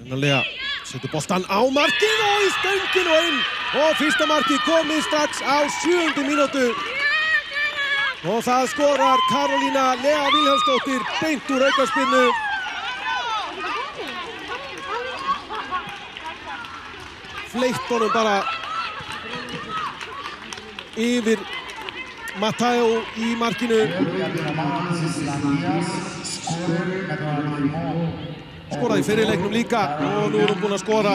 Lea setur boltan á markið og í stöngin og inn og fyrsta markið komið strax á 7. mínútu og það skorar Karolína Lea Vilhelmsdóttir beint úr aukaspyrnu. Fleytt honum bara yfir Matteo í markinu. Skoraði í fyrri leiknum líka og nú er hún búin að skora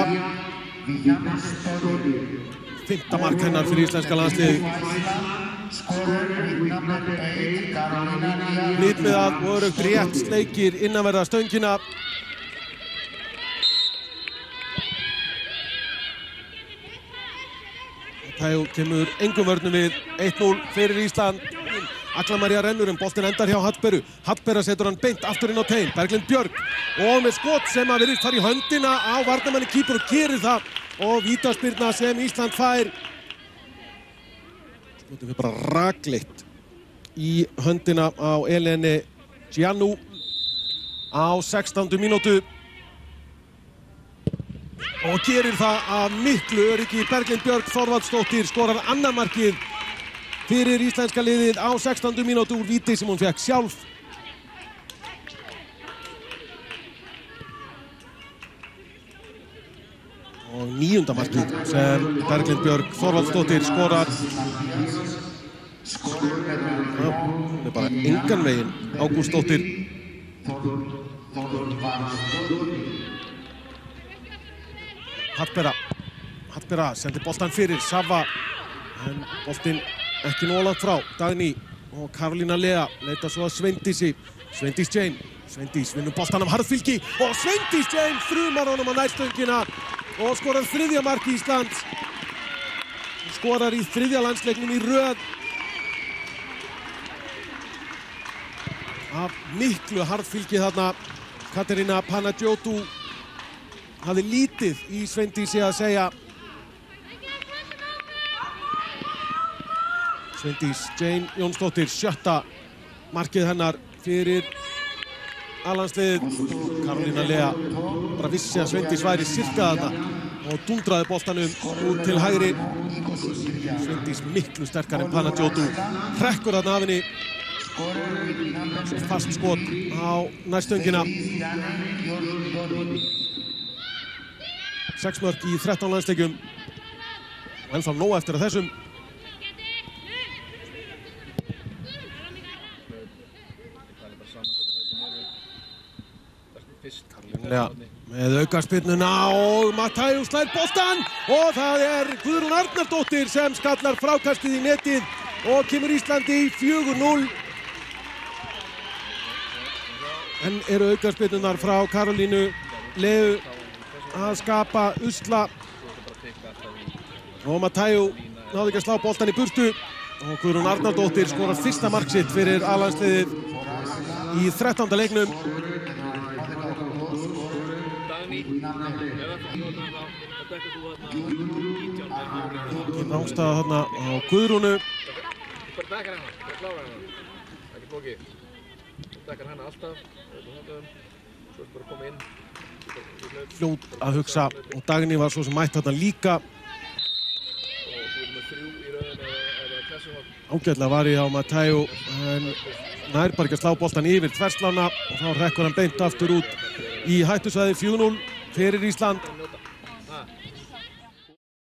5. mark hennar fyrir íslenska landsliðið. Hlýtmiðað og örugt rétt sleikir innanverða stöngina. Matteo kemur engum vörnum við 1-0 fyrir Ísland. Agla María rennur boltinn endar hjá Hallberu. Hallbera setur hann beint aftur inn á tein. Berglind Björg og með skot sem að virðist fara í höndina á varnarmanni keeper og gerir það og vítaspyrna sem Ísland fær. Skotið fyrir bara rakleitt í höndina á Eleni Giannou á 16. mínútu og gerir það af miklu öryggi. Berglind Björg Þorvaldsdóttir skorar annað markið fyrir íslenska liðið á 16. mínútu úr víti sem hún fekk sjálf. Og 9. markið sem Berglind Björg Þorvaldsdóttir skorar. Hún er bara engan veginn Ágústsdóttir. Hallbera sendir boltan fyrir Sava en boltinn ekki nógu langt frá. Dagný og Karolína Lea leita svo að Sveindísi. Sveindís Jane. Sveindís vinnur boltan af harðfylgi og Sveindís Jane þrumar honum á nærstöngina og skorar 3. mark Íslands. Skorar í 3. landsleiknum í röð. Af miklu harðfylgi þarna. Katerína Panagiotou hafði lítið í Sveindísi að segja. Sveindís Jane Jónsdóttir 7. markið hennar fyrir A-landsliðið. Karolína Lea bara vissi að Sveindís væri sirka þarna og dundraði boltanum út til hægri. Sveindís miklu sterkar en Panagiotou. Hrekkur þarna af henni. Svo fast skot á nærstöngina. 6 mörk í 13 landsleikjum. Og ennþá nóg eftir að þessum. Karolína með aukaspyrnuna og Matteo slær boltan og það er Guðrún Arnardóttir sem skallar frákastið í netið og kemur Íslandi í 4-0. En eru aukaspyrnunar frá Karolínu Leu að skapa usla og Matteo náði ekki að slá boltan í burtu og Guðrún Arnardóttir skorar 1. mark sitt fyrir A-landsliðið í 13. leiknum. Ekki nástaða þarna á Guðrúnu. Fljót að hugsa og Dagný var svo sem mætt þarna líka. Ágætlega var ég á Matteo en nær bara ekki að slá boltan yfir þverslána og þá hrekkur hann beint aftur út í hættusvæði. 4-0 fyrir Ísland.